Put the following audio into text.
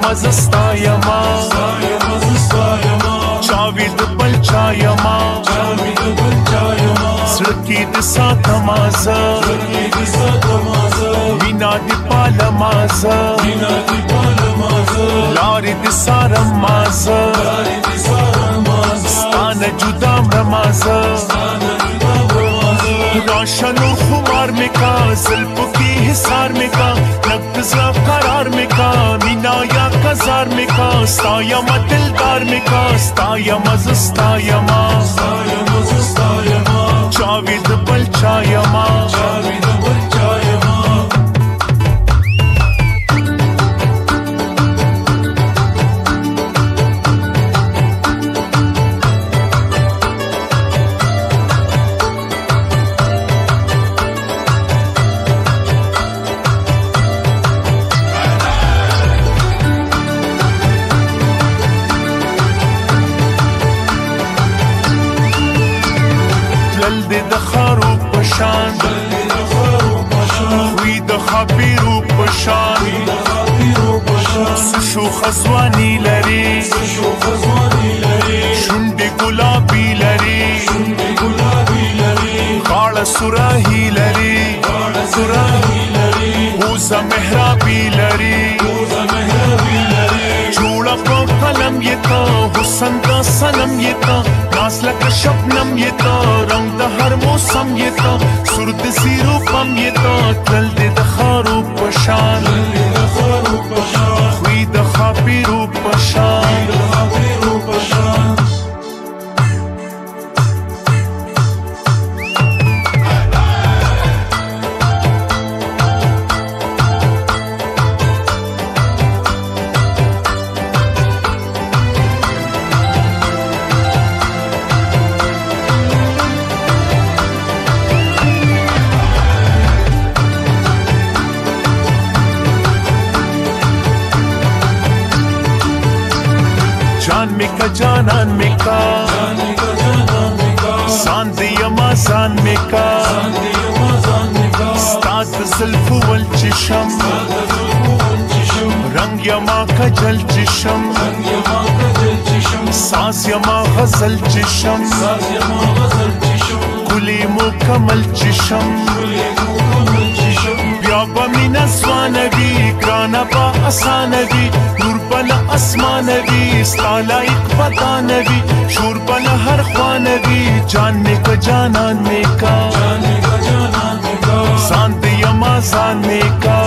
ستایما چاوی د بل چایما سړکی د ساتما زه مینا د پالما زه لارې د سارما زه ستانه جدا مرما زه रोशनो खुमार में का ज़ुल्फ़ की हिसार में का नक्ज़ा करार में का मीना या कज़ार में का स्तायमा दिलदार में का स्तायमा चाविद बल चायमा د خارو پشان خوی د خبیرو پشان سشو خزوانی لري شونډې ګلابي لري غاړه سوراهي لري اوزه محرابي لري جوړه په قلم یې تا حسن کا سنم یې تا ناز لکه شبنم یې تا رنگ د هر موسم یې تا سر د زیرو پم یې تا تل دې د خارو پشان خوی د خاپیرو پشان جانان में का सांदियमा जान में का स्ताद ज़ुल्फ़ वल चिशम रंग यमा खजल चिशम सास यमा गज़ल चिशम गुली मुकम्मल चिशम ब्याबा मीना स्वानवी ग्रानबा असानवी नूर बला असमानवी स्तालाइक बतानवी शूर बला हर ख्वानवी जानने का जानन में का सांदियमा जान में का